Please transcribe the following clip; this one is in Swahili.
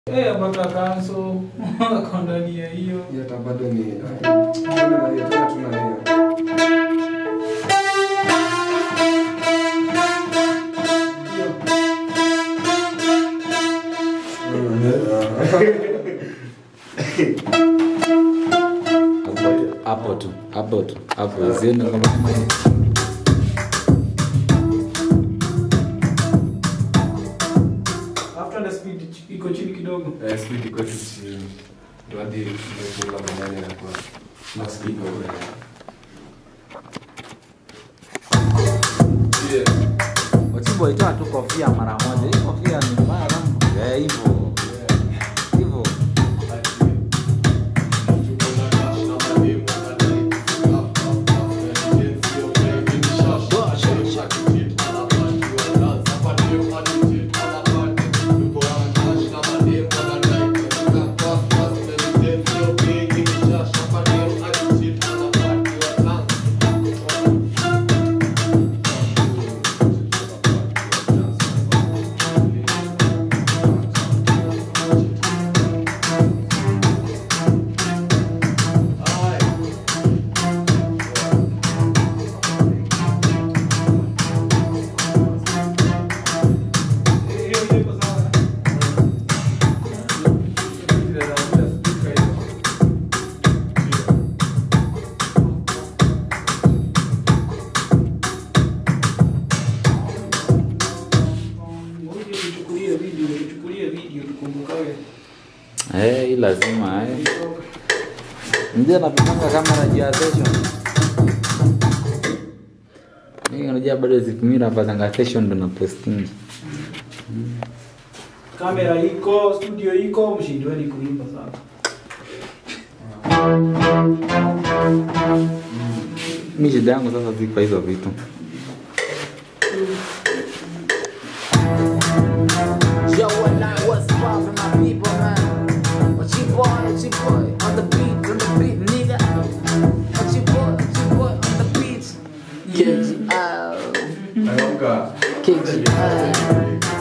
Mpaka kanso kondania hiyo. Ya tabado ni. Tuna hiyo. Hapo zenu kama after the speed iko chini kidogo. Speed iko chini. Ndio hadi ndio maneno yanakuwa na speed over. Wachimbo itoa tu kofia mara moja. Hii kofia ni mbaya sana. Hivyo. Hii lazima ndio napanga kamera ya session. Mimi unajua bado zikumira hapa tanga session ndo na posting. Kamera iko, studio iko, mshindweni kuimba sana. Mimi shida yangu sasa ziko hizo vitu. Yo, what's poppin' my people, man? What you boy, on the beat, nigga. What you boy, on the beat. KG, Anaonga. KG,